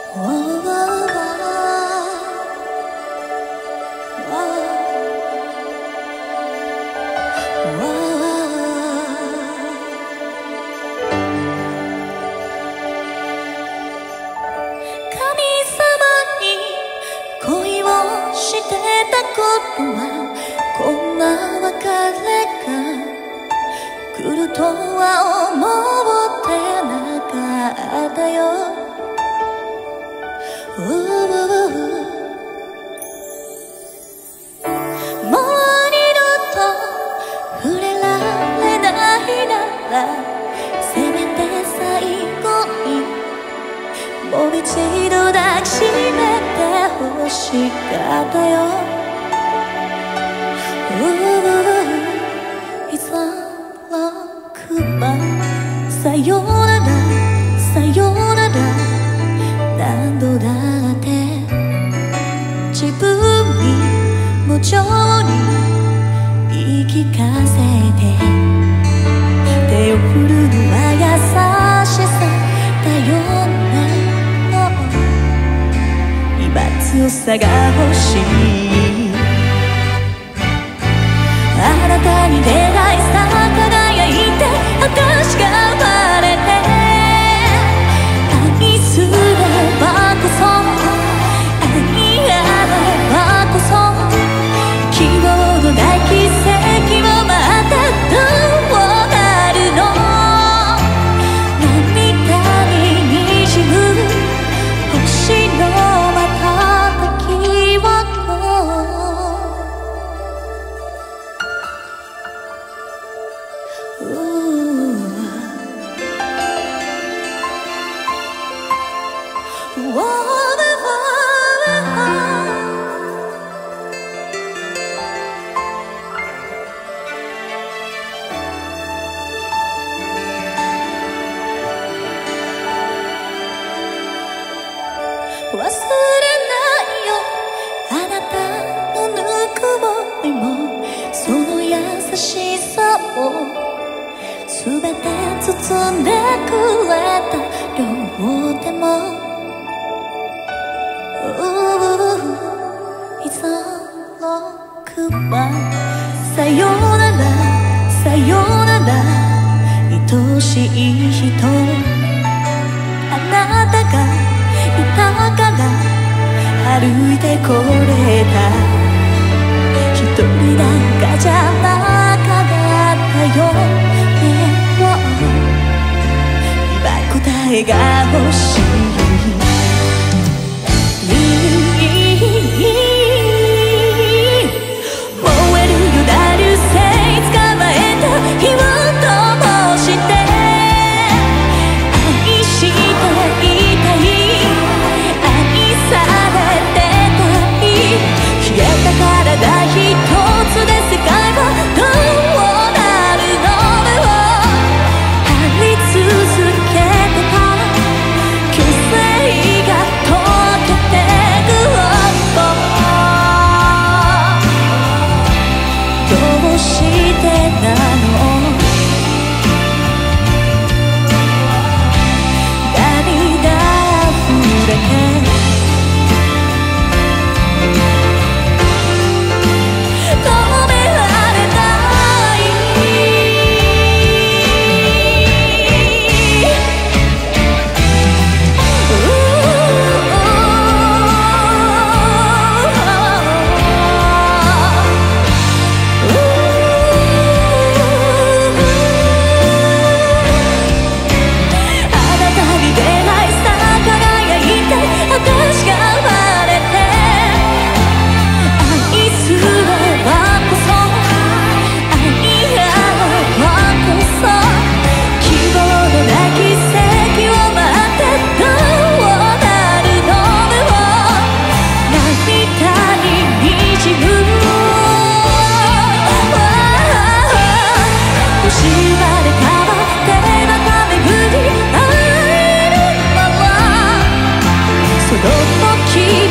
こんな別れが来るとは思ってなかったよ。もう二度と触れられないならせめて最後にもう一度抱きしめて欲しかったよ。いざ6番さよならさよなら何度だって自分に無情に言い聞かせて手を振るのは優しさだよね。今強さが欲しい。あなたに出会いさ輝いて私が生まれて愛すればこそ愛あればこそ希望のない奇跡を待ってどうなるの。涙に滲む星の瞬きを忘れないよあなたのぬくもりもその優しさを全て包んでくれた両手もいざ6番さよならさよなら愛しい人あなたがいたから歩いてこれた一人なんかじゃなかったよね。今答えが欲しい。燃えるよだ流星捕まえた火を灯して愛していたい消えた体一つで世界はどうなるのを張り続けてた虚勢が溶けてくどうしてなの。涙溢れてその時